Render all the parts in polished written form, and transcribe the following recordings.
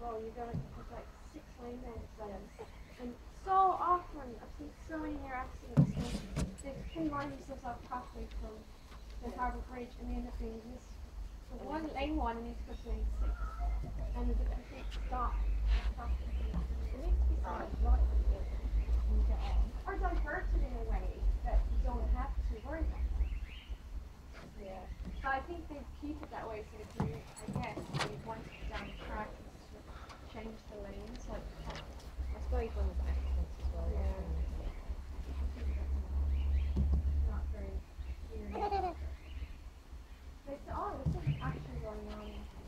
well, you're going to have like 6 lane there, and so often I've seen so many near accidents. They can line themselves up halfway from the Harbour Bridge, and they end up being this one lane one, and it's just lane 6, and there's a complete stop. It needs to be signed right when you get on, or diverted in a way that you don't have to worry about that. Yeah. So I think they keep it that way so they can, I guess, they want it down the track to change the lanes. Like, I suppose when there's accidents as well. yeah. Not very serious. There's action going on.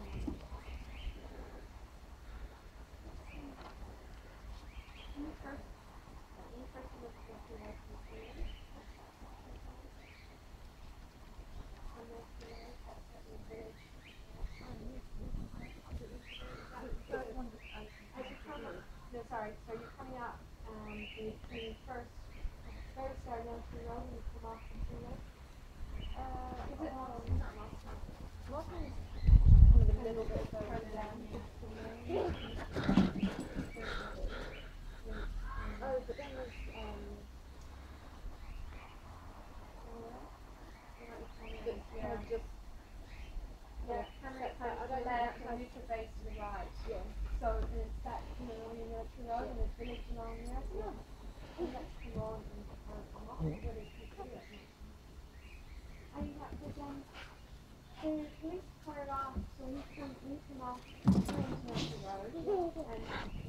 Sorry, so you're coming out the first very start down to the road and you come off the freeway? Is it not Mosman? Mosman is kind of a little bit further down. Oh, but then there's just I don't left and you can face to the right. Yeah. So it's that, when you're military road and there's village along there. Yeah. And that's the road and I'm off the village to see it. The police cleared off, so you come off the military road and